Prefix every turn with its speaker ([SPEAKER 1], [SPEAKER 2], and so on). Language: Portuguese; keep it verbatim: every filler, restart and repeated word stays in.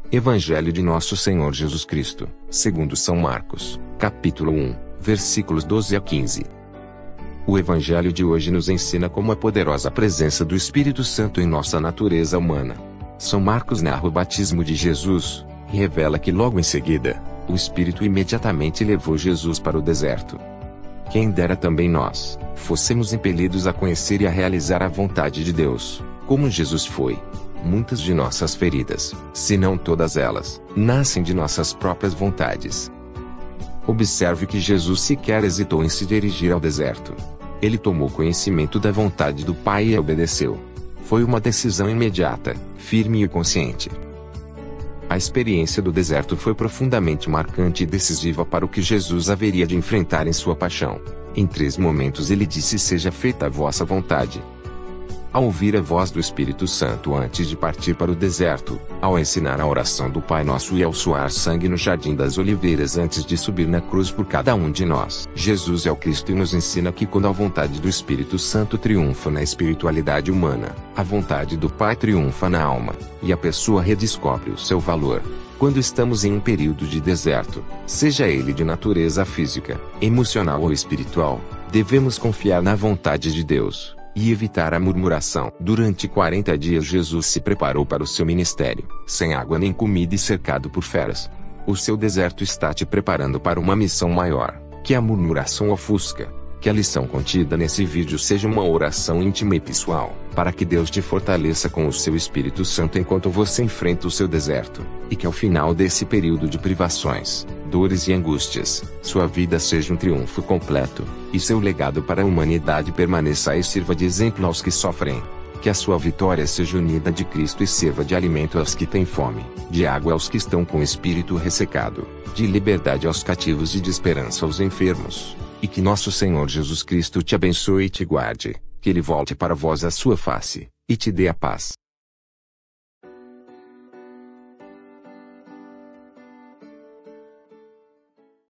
[SPEAKER 1] Evangelho de Nosso Senhor Jesus Cristo, segundo São Marcos, capítulo um, versículos doze a quinze. O Evangelho de hoje nos ensina como a poderosa presença do Espírito Santo em nossa natureza humana. São Marcos narra o batismo de Jesus, e revela que logo em seguida, o Espírito imediatamente levou Jesus para o deserto. Quem dera também nós, fôssemos impelidos a conhecer e a realizar a vontade de Deus, como Jesus foi. Muitas de nossas feridas, se não todas elas, nascem de nossas próprias vontades. Observe que Jesus sequer hesitou em se dirigir ao deserto. Ele tomou conhecimento da vontade do Pai e obedeceu. Foi uma decisão imediata, firme e consciente. A experiência do deserto foi profundamente marcante e decisiva para o que Jesus haveria de enfrentar em sua paixão. Em três momentos ele disse: "Seja feita a vossa vontade." Ao ouvir a voz do Espírito Santo antes de partir para o deserto, ao ensinar a oração do Pai Nosso e ao suar sangue no Jardim das Oliveiras antes de subir na cruz por cada um de nós, Jesus é o Cristo e nos ensina que quando a vontade do Espírito Santo triunfa na espiritualidade humana, a vontade do Pai triunfa na alma, e a pessoa redescobre o seu valor. Quando estamos em um período de deserto, seja ele de natureza física, emocional ou espiritual, devemos confiar na vontade de Deus e evitar a murmuração. Durante quarenta dias Jesus se preparou para o seu ministério, sem água nem comida e cercado por feras. O seu deserto está te preparando para uma missão maior, que a murmuração ofusca. Que a lição contida nesse vídeo seja uma oração íntima e pessoal, para que Deus te fortaleça com o seu Espírito Santo enquanto você enfrenta o seu deserto, e que ao final desse período de privações, dores e angústias, sua vida seja um triunfo completo, e seu legado para a humanidade permaneça e sirva de exemplo aos que sofrem. Que a sua vitória seja unida de Cristo e sirva de alimento aos que têm fome, de água aos que estão com o espírito ressecado, de liberdade aos cativos e de esperança aos enfermos. E que nosso Senhor Jesus Cristo te abençoe e te guarde, que Ele volte para vós a sua face, e te dê a paz.